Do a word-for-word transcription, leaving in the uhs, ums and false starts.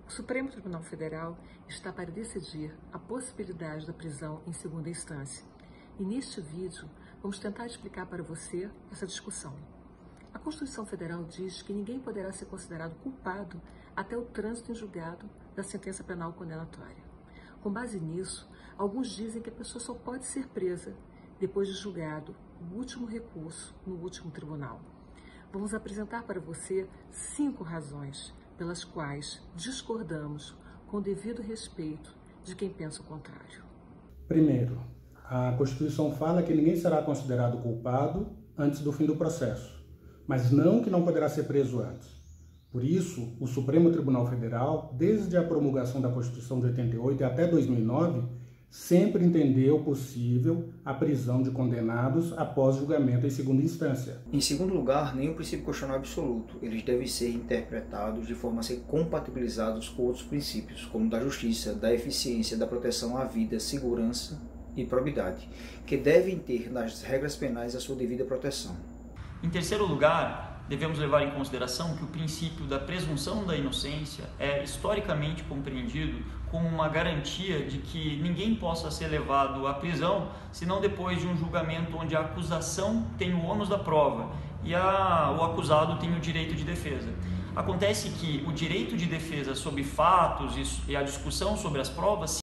O Supremo Tribunal Federal está para decidir a possibilidade da prisão em segunda instância. E neste vídeo, vamos tentar explicar para você essa discussão. A Constituição Federal diz que ninguém poderá ser considerado culpado até o trânsito em julgado da sentença penal condenatória. Com base nisso, alguns dizem que a pessoa só pode ser presa depois de julgado o último recurso no último tribunal. Vamos apresentar para você cinco razões pelas quais discordamos com o devido respeito de quem pensa o contrário. Primeiro, a Constituição fala que ninguém será considerado culpado antes do fim do processo, mas não que não poderá ser preso antes. Por isso, o Supremo Tribunal Federal, desde a promulgação da Constituição de oitenta e oito e até dois mil e nove, sempre entendeu possível a prisão de condenados após julgamento em segunda instância. Em segundo lugar, nenhum princípio constitucional é absoluto. Eles devem ser interpretados de forma a ser compatibilizados com outros princípios, como da justiça, da eficiência, da proteção à vida, segurança e probidade, que devem ter nas regras penais a sua devida proteção. Em terceiro lugar, devemos levar em consideração que o princípio da presunção da inocência é historicamente compreendido como uma garantia de que ninguém possa ser levado à prisão senão depois de um julgamento onde a acusação tem o ônus da prova e a, o acusado tem o direito de defesa. Acontece que o direito de defesa sobre fatos e a discussão sobre as provas